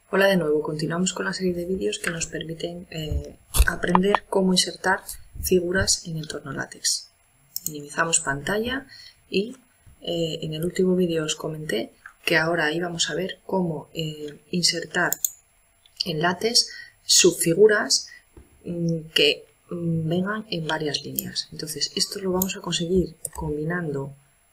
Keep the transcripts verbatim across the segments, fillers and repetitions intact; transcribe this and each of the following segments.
Hola de nuevo, continuamos con la serie de vídeos que nos permiten eh, aprender cómo insertar figuras en entorno látex. Minimizamos pantalla y eh, en el último vídeo os comenté que ahora íbamos a ver cómo eh, insertar en látex subfiguras mmm, que mmm, vengan en varias líneas. Entonces esto lo vamos a conseguir combinando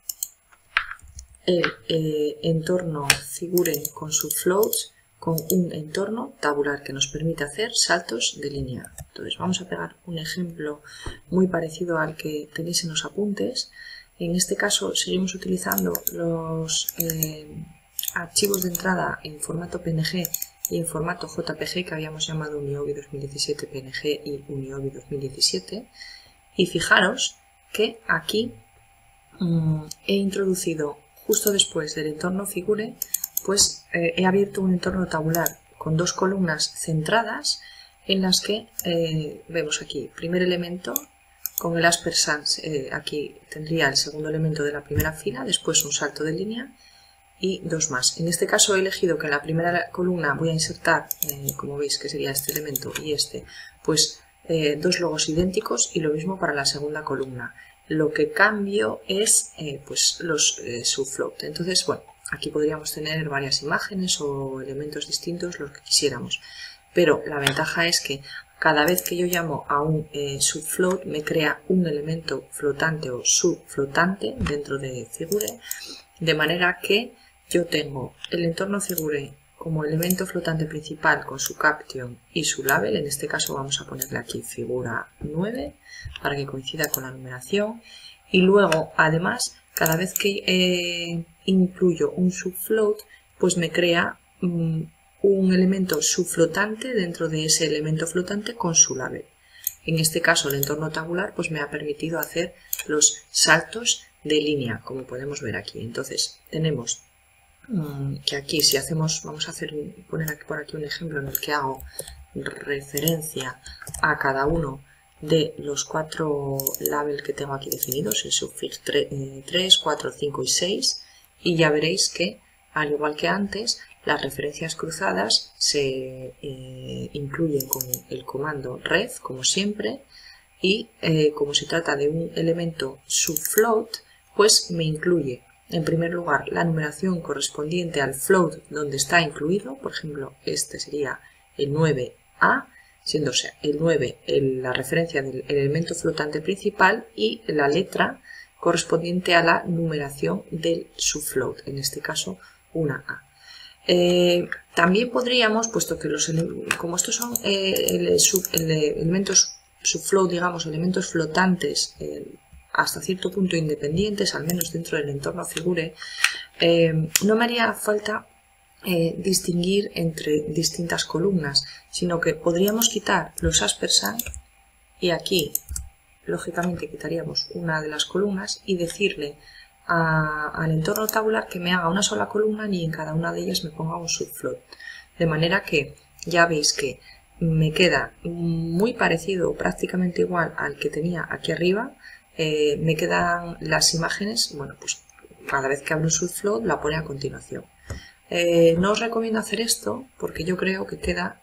el eh, entorno figure con subfloats con un entorno tabular que nos permite hacer saltos de línea. Entonces vamos a pegar un ejemplo muy parecido al que tenéis en los apuntes. En este caso seguimos utilizando los eh, archivos de entrada en formato P N G y en formato J P G que habíamos llamado Uniobi dos mil diecisiete P N G y Uniobi dos mil diecisiete. Y fijaros que aquí mmm, he introducido justo después del entorno figure, pues eh, he abierto un entorno tabular con dos columnas centradas en las que eh, vemos aquí primer elemento con el aspersans, eh, aquí tendría el segundo elemento de la primera fila, después un salto de línea y dos más. En este caso he elegido que en la primera columna voy a insertar, eh, como veis que sería este elemento y este, pues eh, dos logos idénticos y lo mismo para la segunda columna. Lo que cambio es eh, pues los eh, subfloat. Entonces, bueno, aquí podríamos tener varias imágenes o elementos distintos, los que quisiéramos. Pero la ventaja es que cada vez que yo llamo a un eh, subfloat me crea un elemento flotante o subflotante dentro de figure, de manera que yo tengo el entorno figure como elemento flotante principal con su caption y su label. En este caso vamos a ponerle aquí figura nueve para que coincida con la numeración. Y luego, además, cada vez que eh, incluyo un subfloat, pues me crea um, un elemento subflotante dentro de ese elemento flotante con su label. En este caso, el entorno tabular pues me ha permitido hacer los saltos de línea, como podemos ver aquí. Entonces, tenemos um, que aquí, si hacemos, vamos a hacer poner aquí, por aquí un ejemplo en el que hago referencia a cada uno de los cuatro labels que tengo aquí definidos, el subfix tres, cuatro, cinco y seis, y ya veréis que, al igual que antes, las referencias cruzadas se eh, incluyen con el comando ref, como siempre, y eh, como se trata de un elemento subfloat, pues me incluye, en primer lugar, la numeración correspondiente al float donde está incluido. Por ejemplo, este sería el nueve A, siendo o sea, el nueve el, la referencia del elemento flotante principal y la letra correspondiente a la numeración del subfloat, en este caso una A. Eh, también podríamos, puesto que los como estos son eh, el sub, el, elementos subfloat, digamos, elementos flotantes eh, hasta cierto punto independientes, al menos dentro del entorno figure, eh, no me haría falta Eh, distinguir entre distintas columnas, sino que podríamos quitar los aspersand y aquí lógicamente quitaríamos una de las columnas y decirle a, al entorno tabular que me haga una sola columna y en cada una de ellas me ponga un subfloat, de manera que ya veis que me queda muy parecido, prácticamente igual al que tenía aquí arriba. Eh, me quedan las imágenes, bueno, pues cada vez que abro un subfloat la pone a continuación. Eh, no os recomiendo hacer esto porque yo creo que queda,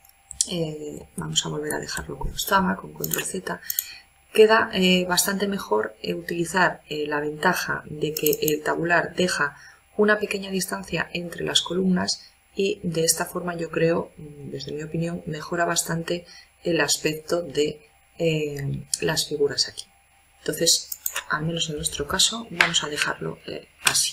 eh, vamos a volver a dejarlo como estaba, con control Z, queda eh, bastante mejor eh, utilizar eh, la ventaja de que el tabular deja una pequeña distancia entre las columnas y de esta forma yo creo, desde mi opinión, mejora bastante el aspecto de eh, las figuras aquí. Entonces, al menos en nuestro caso, vamos a dejarlo eh, así.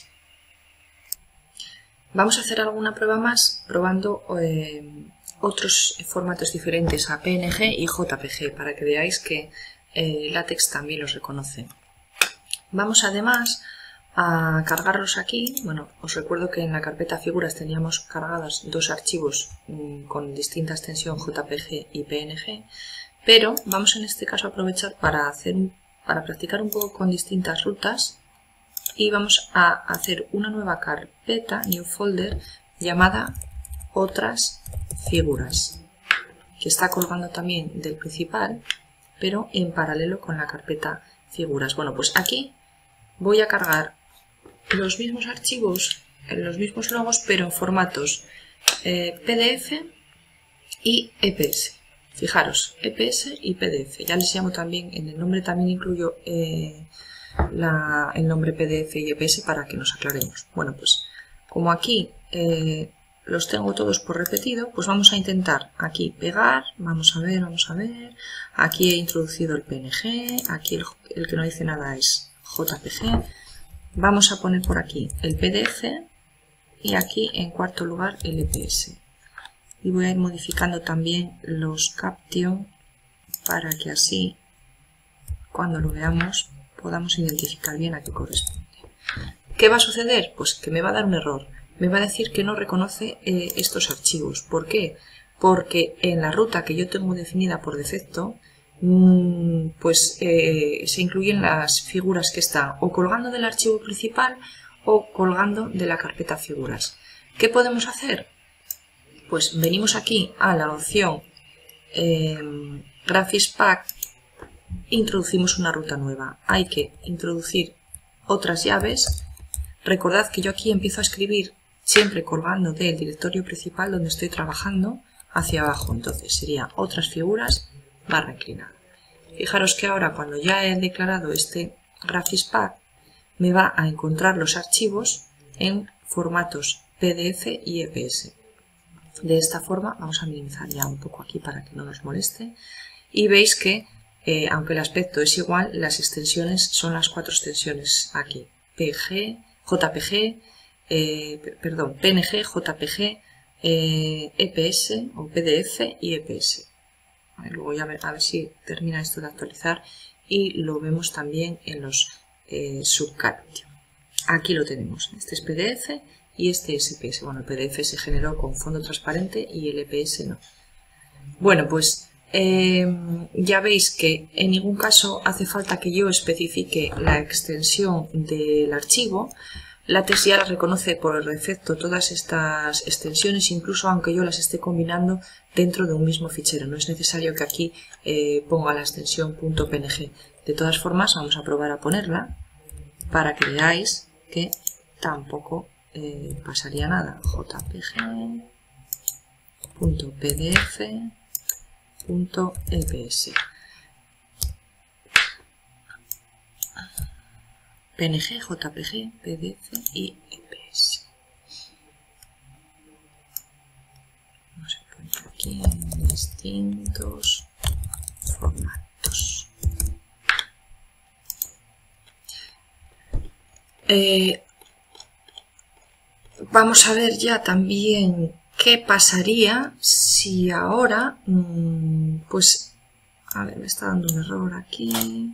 Vamos a hacer alguna prueba más probando eh, otros formatos diferentes a P N G y J P G para que veáis que eh, LaTeX también los reconoce. Vamos además a cargarlos aquí. Bueno, os recuerdo que en la carpeta figuras teníamos cargadas dos archivos mmm, con distinta extensión J P G y P N G, pero vamos en este caso a aprovechar para, hacer, para practicar un poco con distintas rutas. Y vamos a hacer una nueva carpeta, new folder, llamada otras figuras, que está colgando también del principal, pero en paralelo con la carpeta figuras. Bueno, pues aquí voy a cargar los mismos archivos, los mismos logos, pero en formatos eh, P D F y E P S. Fijaros, E P S y P D F. Ya les llamo también, en el nombre también incluyo eh, la, el nombre P D F y E P S para que nos aclaremos. Bueno, pues como aquí eh, los tengo todos por repetido, pues vamos a intentar aquí pegar, vamos a ver, vamos a ver, aquí he introducido el P N G, aquí el, el que no dice nada es J P G, vamos a poner por aquí el P D F y aquí en cuarto lugar el E P S. Y voy a ir modificando también los caption para que así cuando lo veamos podamos identificar bien a qué corresponde. ¿Qué va a suceder? Pues que me va a dar un error. Me va a decir que no reconoce eh, estos archivos. ¿Por qué? Porque en la ruta que yo tengo definida por defecto, mmm, pues eh, se incluyen las figuras que están o colgando del archivo principal o colgando de la carpeta figuras. ¿Qué podemos hacer? Pues venimos aquí a la opción eh, Graphics Pack, introducimos una ruta nueva. Hay que introducir otras llaves. Recordad que yo aquí empiezo a escribir siempre colgando del directorio principal donde estoy trabajando hacia abajo. Entonces sería otras figuras barra inclinada. Fijaros que ahora cuando ya he declarado este Graphics Pack me va a encontrar los archivos en formatos P D F y E P S. De esta forma vamos a minimizar ya un poco aquí para que no nos moleste. Y veis que eh, aunque el aspecto es igual, las extensiones son las cuatro extensiones aquí. P G, J P G, eh, perdón, P N G, J P G, eh, E P S o P D F y E P S. A ver, luego ya a ver, a ver si termina esto de actualizar y lo vemos también en los eh, subcaption. Aquí lo tenemos. Este es P D F y este es E P S. Bueno, el P D F se generó con fondo transparente y el E P S no. Bueno, pues eh, ya veis que en ningún caso hace falta que yo especifique la extensión del archivo. LaTeX ya reconoce por defecto todas estas extensiones, incluso aunque yo las esté combinando dentro de un mismo fichero. No es necesario que aquí eh, ponga la extensión .png. De todas formas, vamos a probar a ponerla para que veáis que tampoco eh, pasaría nada. jpg, .pdf, .eps. P N G, J P G, P D F y E P S. Vamos a poner aquí en distintos formatos. Eh, vamos a ver ya también qué pasaría si ahora, mmm, pues, a ver, me está dando un error aquí.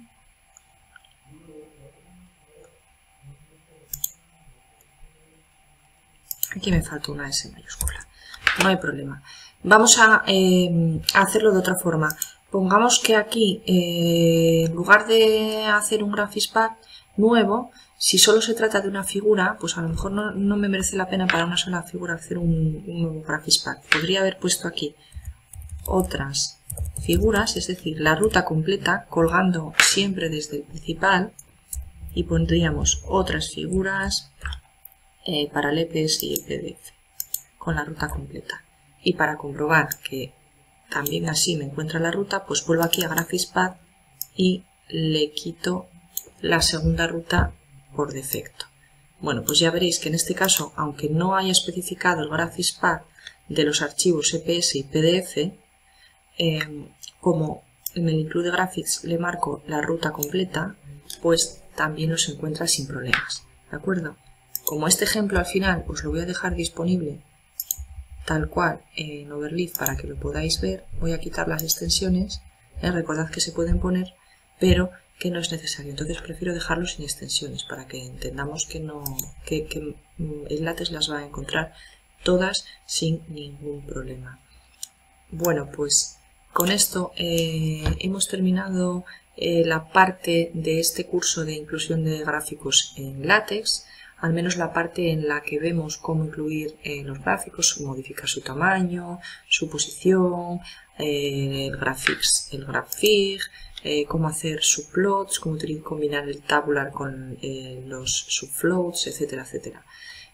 Aquí me falta una S mayúscula. No hay problema. Vamos a eh, hacerlo de otra forma. Pongamos que aquí, eh, en lugar de hacer un Graphics Pack nuevo, si solo se trata de una figura, pues a lo mejor no, no me merece la pena para una sola figura hacer un, un nuevo Graphics Pack. Podría haber puesto aquí otras figuras, es decir, la ruta completa, colgando siempre desde el principal, y pondríamos otras figuras Eh, para el E P S y el P D F con la ruta completa. Y para comprobar que también así me encuentra la ruta, pues vuelvo aquí a Graphics Pack y le quito la segunda ruta por defecto. Bueno, pues ya veréis que en este caso, aunque no haya especificado el Graphics Pack de los archivos E P S y P D F, eh, como en el Include Graphics le marco la ruta completa, pues también los encuentra sin problemas. ¿De acuerdo? Como este ejemplo al final os lo voy a dejar disponible tal cual en Overleaf para que lo podáis ver, voy a quitar las extensiones, ¿eh? Recordad que se pueden poner, pero que no es necesario. Entonces prefiero dejarlo sin extensiones para que entendamos que, no, que, que el LaTeX las va a encontrar todas sin ningún problema. Bueno, pues con esto eh, hemos terminado eh, la parte de este curso de inclusión de gráficos en LaTeX. Al menos la parte en la que vemos cómo incluir eh, los gráficos, modificar su tamaño, su posición, eh, el graphics, el graphic, eh, cómo hacer subplots, cómo combinar el tabular con eh, los subfloats, etcétera, etcétera.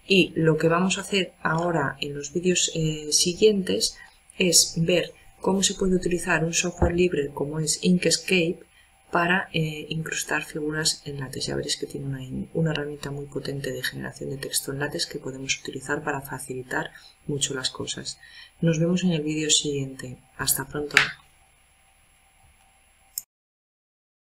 Y lo que vamos a hacer ahora en los vídeos eh, siguientes es ver cómo se puede utilizar un software libre como es Inkscape para eh, incrustar figuras en látex. Ya veréis que tiene una, una herramienta muy potente de generación de texto en látex que podemos utilizar para facilitar mucho las cosas. Nos vemos en el vídeo siguiente. Hasta pronto.